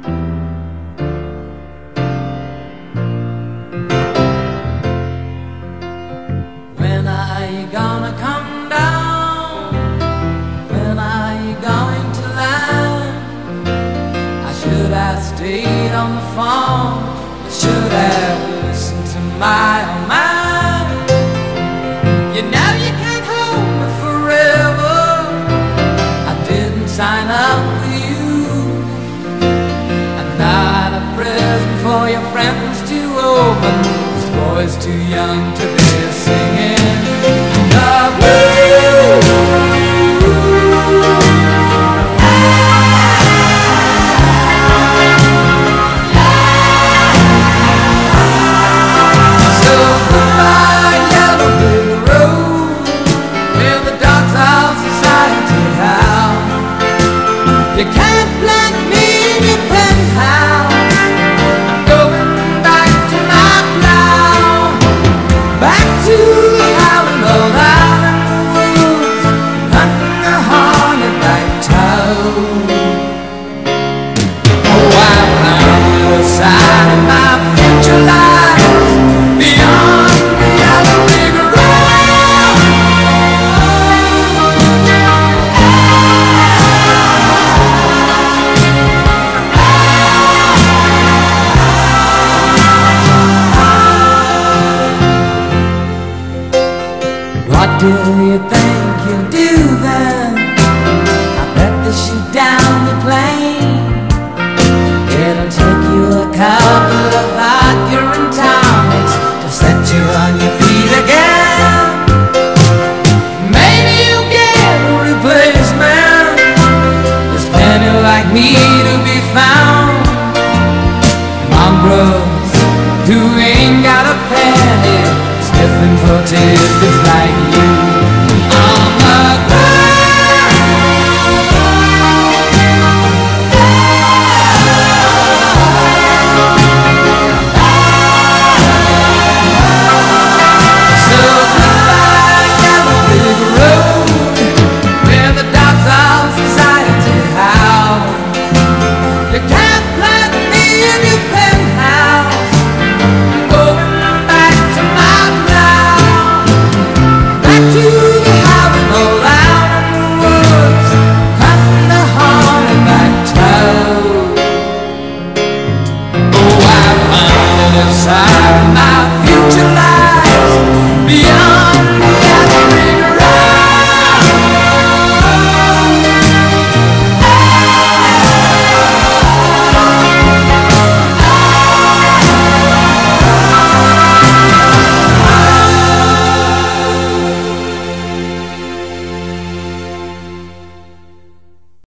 When are you gonna come down? When are you going to land? I should have stayed on the phone. I should have listened to my own mind. You know you can't hold me forever. I didn't sign up with you. I'm not a present for your friends to open. This boy's too young to be singing the blues. So goodbye, yellow brick road, where the dogs of society howl. You can't plant me in your penthouse. I'm going back to my plow, back to the howling old island woods, hunting a hornet-like toad. Oh, I found the other side of my future lies beyond the yellow brick road. What do you think you'll do then? I bet they shoot down the plane. It'll take you a couple of urine tonics to set you on your feet again. Maybe you'll get a replacement. There's plenty like me to be found. Mongrels who ain't got a penny, sniffing for tidbits like you.